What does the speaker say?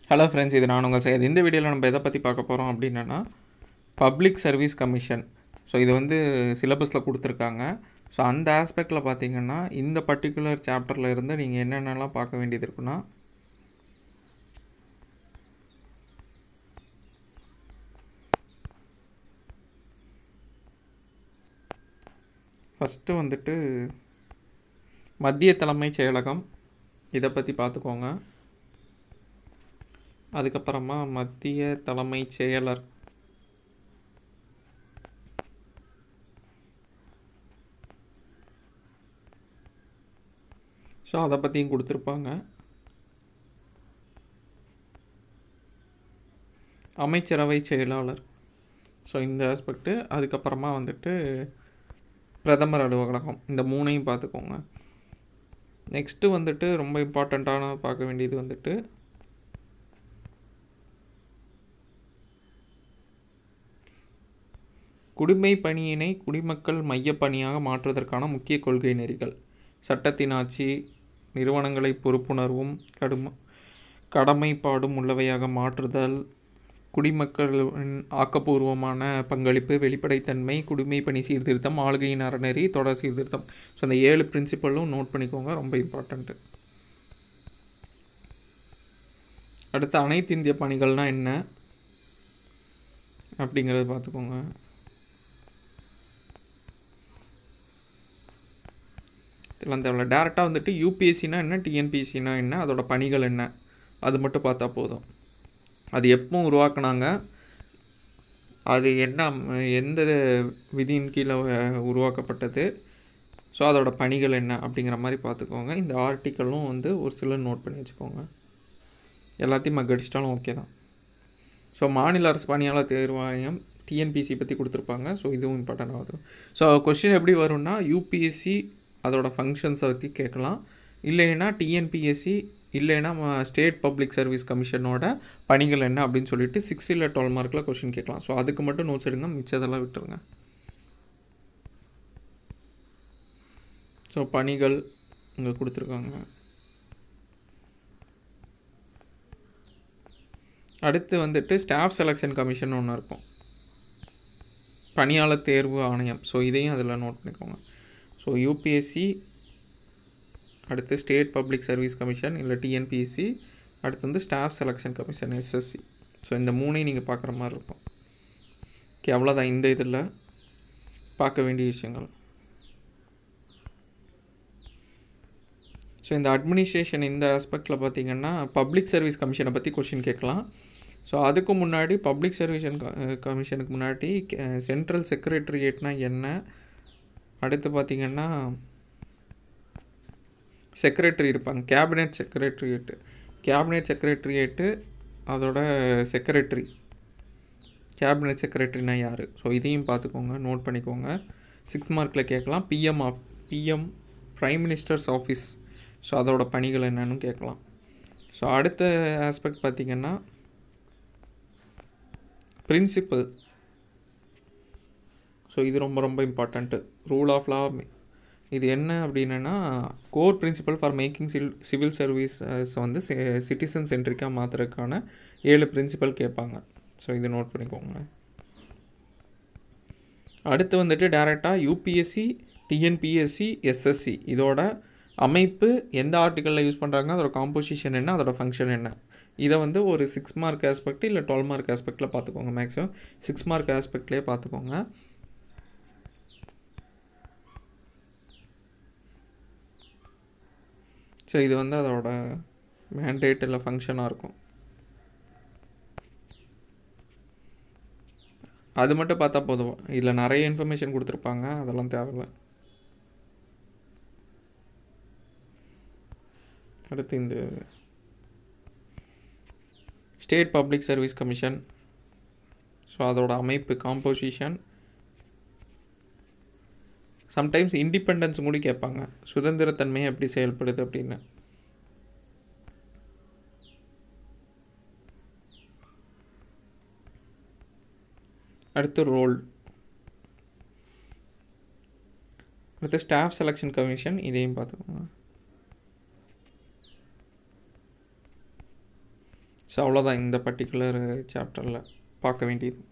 Hello friends, இது நான் உங்கள் சையத். இந்த வீடியோவில் நம்ம எதை பற்றி பார்க்க போகிறோம் அப்படின்னா பப்ளிக் சர்வீஸ் கமிஷன். ஸோ இது வந்து சிலபஸில் கொடுத்துருக்காங்க. ஸோ அந்த ஆஸ்பெக்டில் பார்த்தீங்கன்னா இந்த பர்டிகுலர் சாப்டரில் இருந்து நீங்கள் என்னென்னலாம் பார்க்க வேண்டியது இருக்குன்னா, ஃபஸ்ட்டு வந்துட்டு மத்திய தலைமைச் செயலகம், இதை பற்றி பார்த்துக்கோங்க. அதுக்கப்புறமா மத்திய தலைமைச் செயலர், ஸோ அதை பற்றியும் கொடுத்துருப்பாங்க. அமைச்சரவை செயலாளர், ஸோ இந்த ஆஸ்பெக்ட்டு. அதுக்கப்புறமா வந்துட்டு பிரதமர் அலுவலகம், இந்த மூணையும் பார்த்துக்கோங்க. நெக்ஸ்ட்டு வந்துட்டு ரொம்ப இம்பார்ட்டண்ட்டான பார்க்க வேண்டியது வந்துட்டு குடிமை பணியினை குடிமக்கள் மையப்பணியாக மாற்றுவதற்கான முக்கிய கொள்கை நெறிகள், சட்டத்தின் ஆட்சி, நிறுவனங்களை பொறுப்புணர்வும் கடமைப்பாடும் உள்ளவையாக மாற்றுதல், குடிமக்களின் ஆக்கப்பூர்வமான பங்களிப்பு, வெளிப்படைத்தன்மை, குடிமை பணி சீர்திருத்தம், ஆளுகையின் அறநெறி, தொடர் சீர்திருத்தம். ஸோ அந்த 7 பிரின்சிபலும் நோட் பண்ணிக்கோங்க, ரொம்ப இம்பார்ட்டண்ட்டு. அடுத்து அனைத்து இந்திய பணிகள்னால் என்ன அப்படிங்கிறத பார்த்துக்கோங்க. இதெல்லாம் தேவையில்ல. டேரெக்டாக வந்துட்டு யூபிஎஸ்சினா என்ன, டிஎன்பிஎஸ்சினா என்ன, அதோட பணிகள் என்ன, அது மட்டும் பார்த்தா போதும். அது எப்போ உருவாக்குனாங்க, அது என்ன, எந்த விதியின் கீழே உருவாக்கப்பட்டது, ஸோ அதோட பணிகள் என்ன அப்படிங்கிற மாதிரி பார்த்துக்கோங்க. இந்த ஆர்டிக்கலும் வந்து ஒரு சிலர் நோட் பண்ணி வச்சுக்கோங்க. எல்லாத்தையும் மக்கடிச்சிட்டாலும் ஓகே தான். ஸோ மாநில அரசு பணியாளர் தேர்வாணையம், டிஎன்பிஎஸ்சி பற்றி கொடுத்துருப்பாங்க. ஸோ இதுவும் இம்பார்ட்டன்ட் ஆகுது. ஸோ கொஸ்டின் எப்படி வரும்னா, யூபிஎஸ்சி அதோட ஃபங்க்ஷன்ஸை பற்றி கேட்கலாம், இல்லைன்னா டிஎன்பிஎஸ்சி, இல்லைன்னா ஸ்டேட் பப்ளிக் சர்வீஸ் கமிஷனோட பணிகள் என்ன அப்படின்னு சொல்லிட்டு 6 இல்லை 12 மார்க்கில் கொஸ்டின் கேட்கலாம். ஸோ அதுக்கு மட்டும் நோட்ஸ் எடுங்க, மிச்சதெல்லாம் விட்டுருங்க. ஸோ பணிகள் இங்கே கொடுத்துருக்காங்க. அடுத்து வந்துட்டு ஸ்டாஃப் செலெக்ஷன் கமிஷன் ஒன்று இருக்கும், பணியாளர் தேர்வு ஆணையம். ஸோ இதையும் அதில் நோட் பண்ணிக்கோங்க. ஸோ யூபிஎஸ்சி, அடுத்து ஸ்டேட் பப்ளிக் சர்வீஸ் கமிஷன் இல்லை டிஎன்பிஎஸ்சி, அடுத்து வந்து staff selection commission SSC. So இந்த மூணையும் நீங்கள் பார்க்குற மாதிரி இருக்கும். ஓகே, அவ்வளோதான் இந்த இதில் பார்க்க வேண்டிய விஷயங்கள். ஸோ இந்த அட்மினிஸ்ட்ரேஷன் இந்த ஆஸ்பெக்டில் பார்த்திங்கன்னா பப்ளிக் சர்வீஸ் கமிஷனை பற்றி கொஷின் கேட்கலாம். ஸோ அதுக்கு முன்னாடி பப்ளிக் சர்வீஸ் கமிஷனுக்கு முன்னாடி சென்ட்ரல் செக்ரட்டரியேட்னா என்ன, அடுத்து பார்த்திங்கன்னா செக்ரட்டரி இருப்பாங்க, கேபினெட் செக்ரட்டரியேட்டு. கேபினெட் செக்ரட்டரியேட்டு அதோட செக்ரட்டரி, கேபினெட் செக்ரட்டரினா யார், ஸோ இதையும் பார்த்துக்கோங்க, நோட் பண்ணிக்கோங்க. 6 மார்க்கில் கேட்கலாம். PM prime minister's office, so அதோட பணிகள் என்னன்னு கேட்கலாம். ஸோ அடுத்த ஆஸ்பெக்ட் பார்த்திங்கன்னா பிரின்சிபல். ஸோ இது ரொம்ப ரொம்ப இம்பார்ட்டண்ட்டு. ரூல் ஆஃப் லா, இது என்ன அப்படின்னா core principle for making civil services வந்து சிட்டிசன் சென்ட்ரிக்காக மாற்றுறதுக்கான 7 பிரின்சிபல் கேட்பாங்க. ஸோ இது நோட் பண்ணிக்கோங்க. அடுத்து வந்துட்டு டேரெக்டாக யூபிஎஸ்சி, டிஎன்பிஎஸ்சி, எஸ்எஸ்சி இதோட அமைப்பு எந்த ஆர்டிக்கலில் யூஸ் பண்ணுறாங்க, அதோட காம்போசிஷன் என்ன, அதோட ஃபங்க்ஷன் என்ன, இதை வந்து ஒரு 6 மார்க் ஆஸ்பெக்ட் இல்லை 12 மார்க் ஆஸ்பெக்டில் பார்த்துக்கோங்க. மேக்ஸிமம் 6 மார்க் ஆஸ்பெக்ட்லேயே பார்த்துக்கோங்க. ஸோ இது வந்து அதோட மேண்டேட் இல்லை ஃபங்க்ஷனாக இருக்கும். அது மட்டும் பார்த்தா போதும், இதில் நிறைய இன்ஃபர்மேஷன் கொடுத்துருப்பாங்க, அதெல்லாம் தேவையில்லை. அடுத்து இந்த state public service commission, so அதோட அமைப்பு, காம்போசிஷன், சம்டைம்ஸ் இண்டிபெண்டன்ஸ் கூட கேட்பாங்க, சுதந்திரத்தன்மையை எப்படி செயல்படுது அப்படின்னு. அடுத்து ரோல், அடுத்து ஸ்டாஃப் செலெக்ஷன் கமிஷன், இதையும் பார்த்துக்கோங்க. ஸோ அவ்வளோதான் இந்த பர்டிகுலர் சாப்டரில் பார்க்க வேண்டியது.